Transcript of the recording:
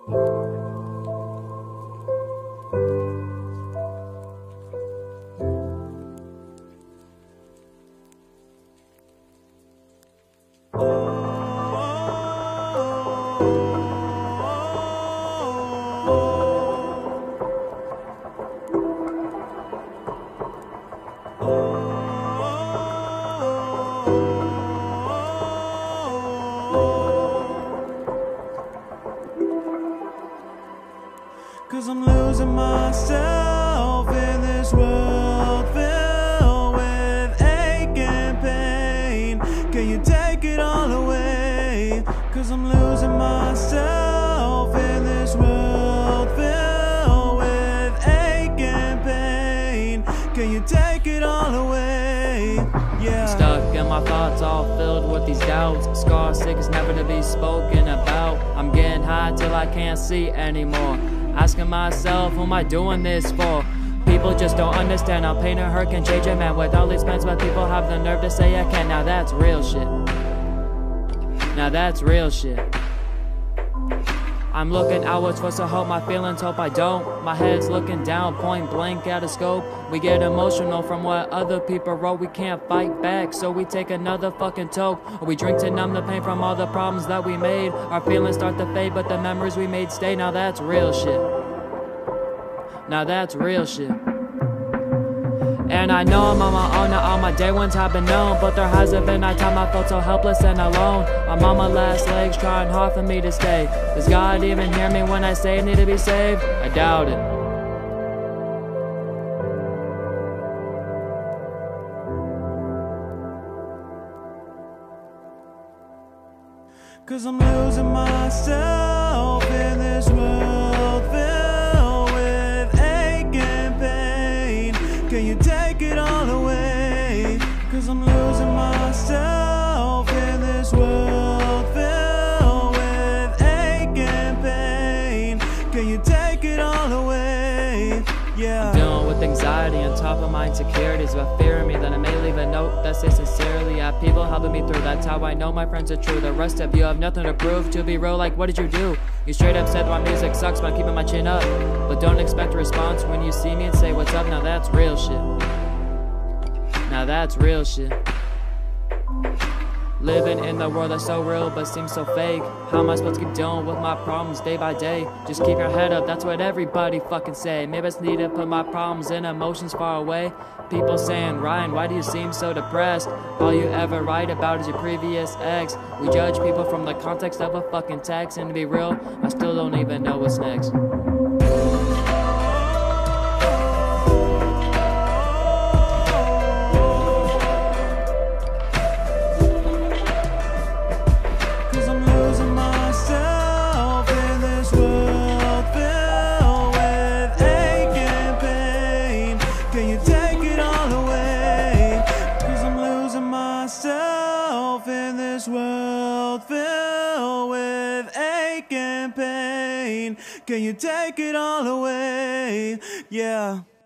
Cause I'm losing myself in this world filled with ache and pain. Can you take it all away? Cause I'm losing myself in this world filled with ache and pain. Can you take it all away? Yeah. Stuck in my thoughts, all filled with these doubts. Scar sick is never to be spoken about. I'm getting high till I can't see anymore. Asking myself, who am I doing this for? People just don't understand how pain or hurt can change a man. With all expense, but people have the nerve to say I can't. Now that's real shit. Now that's real shit. I'm looking outwards for some hope, my feelings hope I don't. My head's looking down, point blank at a scope. We get emotional from what other people wrote. We can't fight back, so we take another fucking toke. Or we drink to numb the pain from all the problems that we made. Our feelings start to fade, but the memories we made stay. Now that's real shit. Now that's real shit. And I know I'm on my own, now all my day ones have been known. But there hasn't been a time I felt so helpless and alone. I'm on my last legs, trying hard for me to stay. Does God even hear me when I say I need to be saved? I doubt it. Cause I'm losing myself in this world filled with ache and pain. Can you take it all away? Cause I'm losing myself in this world filled with ache and pain. Can you take it all away? Yeah. I'm dealing with anxiety on top of my insecurities, but fearing me that I may leave a note that says sincerely. I have people helping me through, that's how I know my friends are true. The rest of you have nothing to prove. To be real, like what did you do? You straight up said my music sucks, but I'm keeping my chin up. But don't expect a response when you see me and say what's up. Now that's real shit. Now that's real shit. Living in the world that's so real but seems so fake. How am I supposed to keep dealing with my problems day by day? Just keep your head up, that's what everybody fucking say. Maybe I just need to put my problems and emotions far away. People saying, Ryan, why do you seem so depressed? All you ever write about is your previous ex. We judge people from the context of a fucking text. And to be real, I still don't even know what's next. In this world filled with ache and pain, can you take it all away? Yeah.